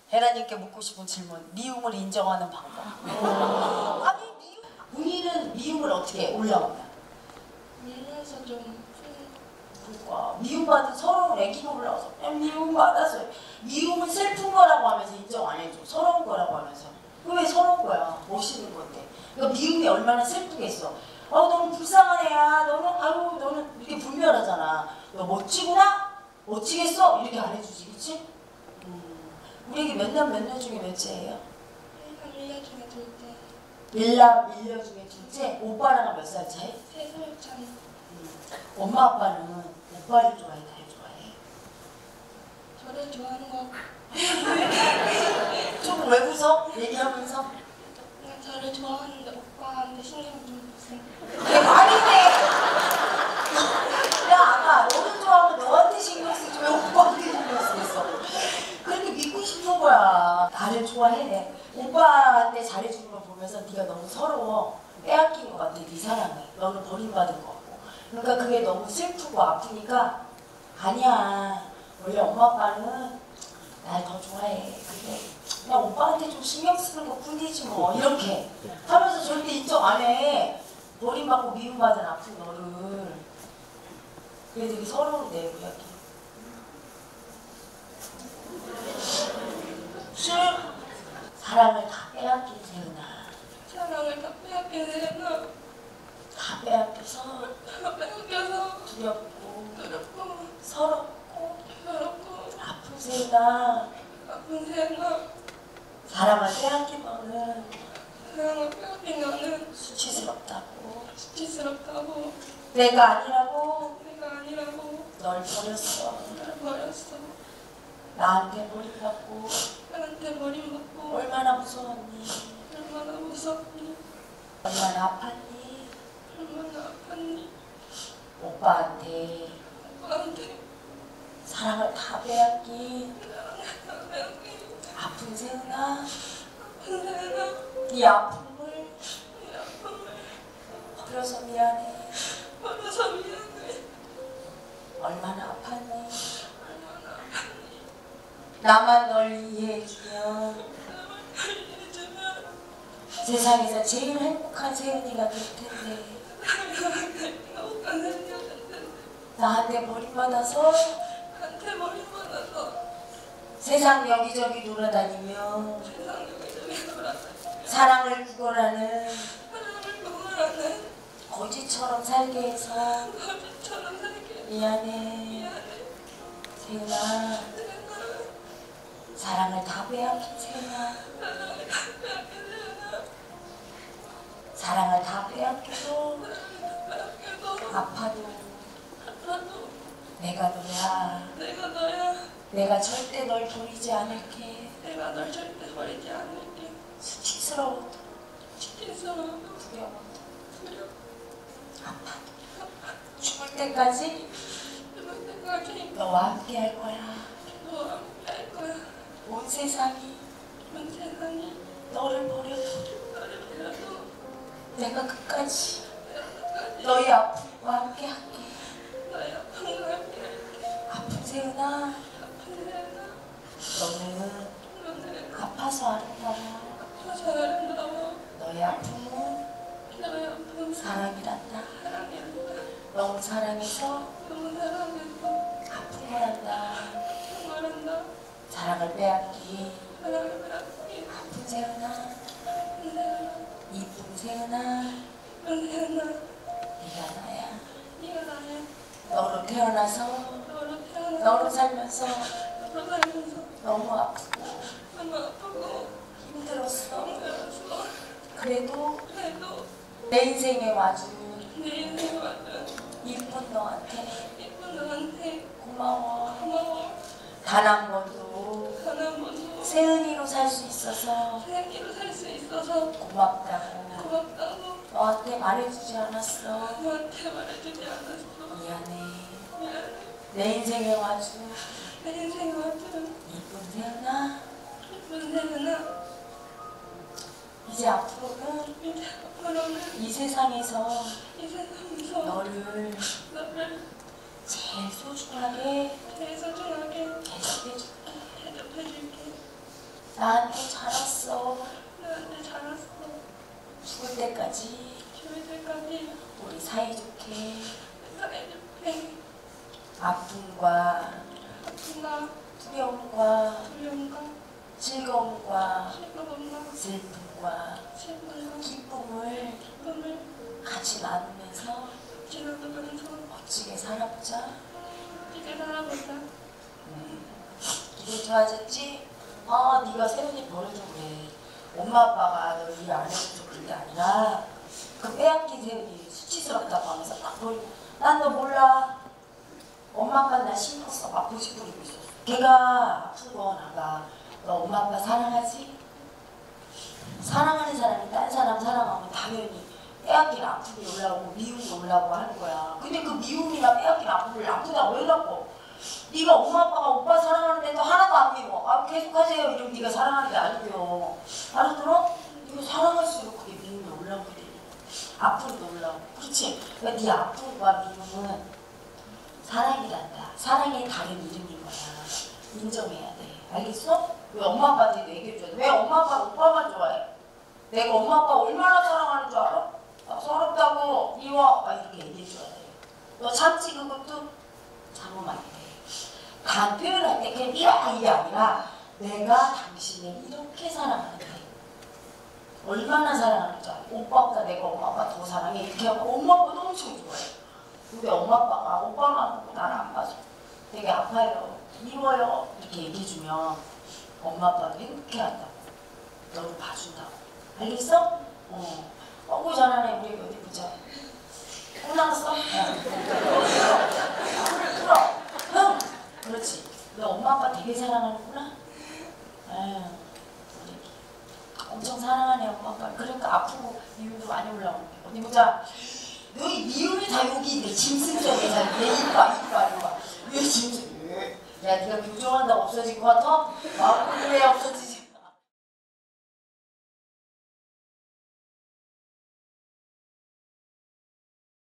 대라님께 묻고 싶은 질문. 미움을 인정하는 방법. 아니 본인은 미움을 어떻게 해? 올라오면 밀면서 좀 그러니까 미움받은 서러운 애기가 올라와서 미움받았어요. 미움은 슬픈 거라고 하면서 인정 안 해줘. 서러운 거라고 하면서. 왜 서러운 거야? 멋있는 건데. 그러니까 미움이 얼마나 슬프겠어. 너는 불쌍한 애야. 너는 이렇게 불멸하잖아. 너 멋지구나? 멋지겠어? 이렇게 안 해주지, 그치? 우리에게 몇 년 중에 몇째예요? 1년 중에 둘째. 1년 중에 둘째? 오빠랑 몇 살 차이? 3살 차이. 엄마 아빠는 오빠를 좋아해, 나를 좋아해? 저를 좋아하는 거 조금 왜 웃어? 얘기하면서? 그냥 저를 좋아하는데 오빠한테 신경 좀 쓰세요. 그게 말이 돼! 야 아까 너를 좋아하면 너한테 신경 쓰지 왜 오빠한테 신경 쓰겠어? 그렇게 믿고 싶은 거야. 나를 좋아해. 오빠한테 잘해주는 걸 보면서 네가 너무 서러워. 빼앗긴 것 같아, 네 사랑을. 너는 버림받은 거 같고. 그러니까 그게 너무 슬프고 아프니까 아니야. 원래 엄마 아빠는 날 더 좋아해. 근데 그냥 오빠한테 좀 신경 쓰는 것 뿐이지 뭐. 이렇게 하면서 절대 인정 안 해. 버림받고 미움받은 아픈 너를. 그게 되게 서러운데, 우리 학기. 술! 사랑을 다 빼앗긴 세은아. 사랑을 다 빼앗긴 세은아. 다 빼앗겨서 다 빼앗겨서 두렵고 서럽고 아픈 세은아. 아픈 세은아. 사랑을 빼앗긴 너는 사랑을 빼앗긴 너는 수치스럽다고. 수치스럽다고. 내가 아니라고 내가 아니라고. 널 버렸어. 날 버렸어. 나한테 버림받고 나한테 버림받고. 얼마나 무서웠니? 얼마나 무섭니? 얼마나 아팠니? 얼마나 아팠니? 오빠한테 오빠한테 사랑을 다 빼앗긴 사랑을 다 빼앗긴 아픈 세은아. 아픈 세은아. 네 아픔을 이 아픔을 버려서 미안해. 버려서 미안해. 얼마나 아팠니? 얼마나 아팠니? 나만 널 이해해주면 나만 이해해주면 세상에서 제일 행복한 세은이가 될 텐데 행복한 세은이가 될 텐데 나한테 버림받아서 나한테 버림받아서 세상 여기저기 돌아다니며 세상 여기저기 돌아다니며 사랑을 구걸하는 사랑을 구걸하는 거지처럼 살게 해서 거지처럼 살게 미안해. 미안해. 세은아. 세은아. 사랑을 다 빼앗긴 세은아. 사랑을 다 빼앗긴 세은아. 사랑을 다 빼앗겨도 빼앗겨도 아파도 아파도 내가 너야. 내가 너야. 내가 절대 널 버리지 않을게. 내가 널 절대 버리지 않을게. 수치스러워도 수치스러워도 두려워도 두려워. 아파도 죽을 때까지 죽을 때까지 너와 함께 할 거야. 너와 함께 할 거야. 온 세상이 온 세상이 너를 버려도 너를 버려도 내가 끝까지 내가 끝까지 너의 아픔과 함께 할게. 너의 아픔과 함께 할게. 아픈 세은아. 아픈 세은아. 너는 너는 아파서 아름다워. 아파서 아름다워. 너의 아픔은 너의 아픔은 사랑이란다. 사랑이란다. 너무 사랑해서 너무 사랑해서 아픈 거란다. 아픈 거란다. 사랑을 빼앗기 사랑을 빼앗기 아픈 세은아. 아픈 세은아. 이쁜 세은아. 아픈 세은아. 네가 나야. 네가 나야. 너로 태어나서 너로 태어나서 너로 살면서 너로 살면서 너무 아프고 너무 아프고 힘들었어. 힘들었어. 그래도 그래도 내 인생에 와준 내 인생에 왔던 이쁜 너한테 예쁜 너한테 고마워. 고마워. 단 한 번도 단 한 번도 세은이로 살 수 있어서 세은이로 살 수 있어서 고맙다고 고맙다고 너한테 말해주지 않았어. 너한테 말해주지 않았어. 미안해. 미안해. 내 인생에 와준 내 인생에 왔던 이쁜 세은아. 예쁜 세은아. 이제 앞으로는 이제 앞으로는 이 세상에서 이 세상에서 너를 너를 제일 소중하게 제일 소중하게 대접해줄게. 대접해줄게. 나한테 잘했어. 나한테 잘했어. 죽을 때까지 죽을 때까지 우리 사이좋게 사이좋게 아픔과 아픔과 두려움과 두려움과 즐거움과 즐거움과 슬픔과 슬픔과 기쁨을 기쁨을 같이 나누면서 지나가면서 멋지게 살아보자. 어떻게 살아보자. 기분 좋아졌지? 네가 세훈이 버려줘 그래. 엄마 아빠가 너 일 안 해줘서 그런 게 아니라 그 빼앗긴 세훈이 수치스럽다고 하면서 딱 버리고 난 너 몰라. 엄마 아빠는 나 신경 써. 막 고집 부리고 있었어. 걔가 아픈 거 나가. 너 엄마 아빠 사랑하지? 사랑하는 사람이 딴 사람 사랑하면 당연히 빼앗긴 아픔이 올라오고 미움이 올라오고 하는 거야. 근데 그 미움이나 빼앗긴 아픔을 아프다고 왜 갖고 네가 엄마 아빠가 오빠 사랑하는데도 하나도 안 미워. 계속하세요. 이러면 네가 사랑하는 게 아니고요. 알아들어? 네가 사랑할수록 그게 미움이 올라오게 돼. 아픔도 올라오고. 그렇지? 그러니까 네 아픔과 미움은 사랑이란다. 사랑의 다른 이름인 거야. 인정해야 돼. 알겠어? 왜 엄마 아빠한테 얘기해줘야 돼? 왜 엄마 아빠가 오빠만 좋아해? 내가 엄마 아빠 얼마나 사랑하는 줄 알아? 서럽다고 미워. 이렇게 얘기해줘야 돼. 너 참지 그것도? 참으면 안 돼. 다 표현할 때 그냥 미워 이게 아니라 내가 당신을 이렇게 사랑하는데 얼마나 사랑하는 줄 알아? 오빠보다 내가 엄마 아빠 더 사랑해. 이렇게 하면 엄마 아빠도 엄청 좋아해. 근데 엄마 아빠가 오빠만 보고 나를 안 봐서 되게 아파요. 미워요. 이렇게 얘기해주면 엄마 아빠도 행복해한다고. 너를 봐준다고. 알겠어? 뻥고 잘하네. 우리 어디 보자. 끝났어? 풀어. 흥! 그렇지. 너 엄마 아빠 되게 사랑하는구나? 아유, 우리 엄청 사랑하네 엄마 아빠. 그러니까 아프고 미움도 많이 올라오는 게. 어디 보자. 너희 미움이 다 여기 있네. 짐승적이잖아. 내 이빨. 왜 짐승? 야, 네가 교정한다고 없어질 것 같아? 마음이 왜 없어지지?